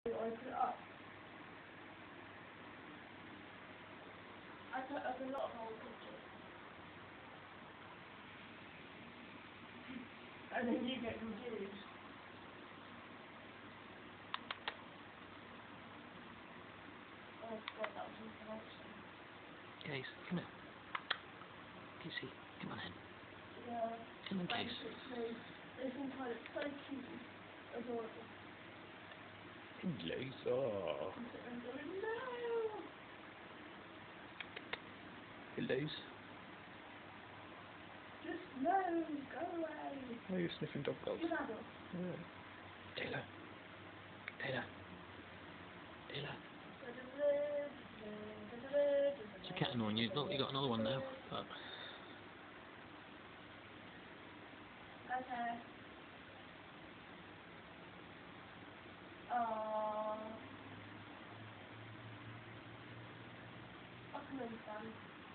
Open it up. I put up a lot of old pictures. And then you get confused. Oh, I forgot that was in connection. Case, come here. Casey, come on in. Yeah. Come on, Case. Basically, they think I'm so cute. Adorable. Lisa. And going, no! Lisa. Just no! Go away! Why are you sniffing dog bells? Get out of Yeah. Taylor. Taylor. Taylor. It's a cat annoying you. Look, you got another one now. But Okay. Aww. I can understand.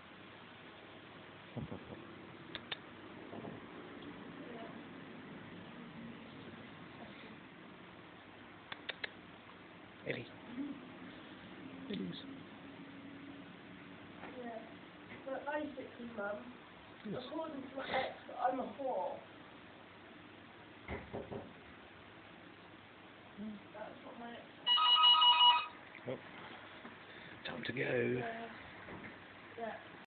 Ellie. Ellie's. Yeah. But basically, Mum, Yes. according to my ex, I'm a whore. That's what my ex said. Oh. Time to go. Yeah.